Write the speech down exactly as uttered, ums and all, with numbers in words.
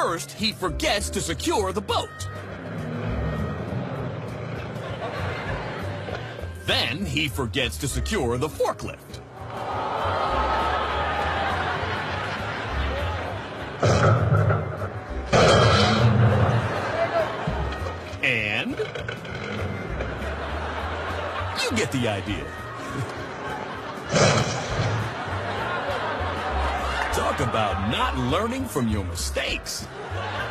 First, he forgets to secure the boat. Then, he forgets to secure the forklift. And... you get the idea. Talk about not learning from your mistakes.